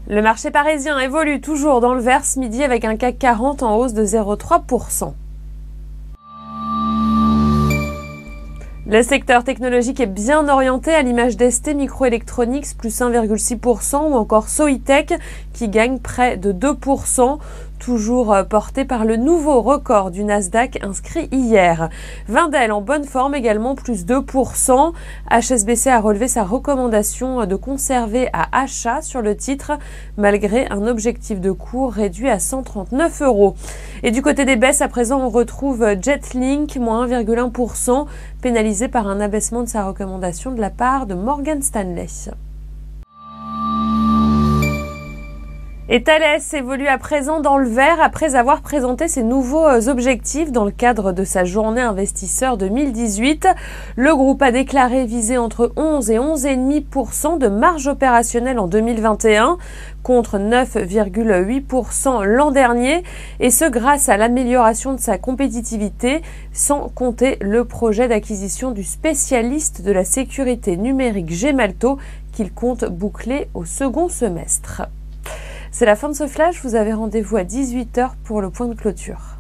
Le marché parisien évolue toujours dans le vert ce midi avec un CAC 40 en hausse de 0,3%. Le secteur technologique est bien orienté à l'image d'ST Microelectronics plus 1,6% ou encore Soitec qui gagne près de 2%, toujours porté par le nouveau record du Nasdaq inscrit hier. Wendel en bonne forme également plus 2%. HSBC a relevé sa recommandation de conserver à achat sur le titre malgré un objectif de cours réduit à 139 €. Et du côté des baisses, à présent, on retrouve Jetlink, moins 1,1%, pénalisé par un abaissement de sa recommandation de la part de Morgan Stanley. Et Thales évolue à présent dans le vert après avoir présenté ses nouveaux objectifs dans le cadre de sa journée investisseur 2018. Le groupe a déclaré viser entre 11 et 11,5% de marge opérationnelle en 2021 contre 9,8% l'an dernier et ce grâce à l'amélioration de sa compétitivité sans compter le projet d'acquisition du spécialiste de la sécurité numérique Gemalto qu'il compte boucler au second semestre. C'est la fin de ce flash, vous avez rendez-vous à 18 h pour le point de clôture.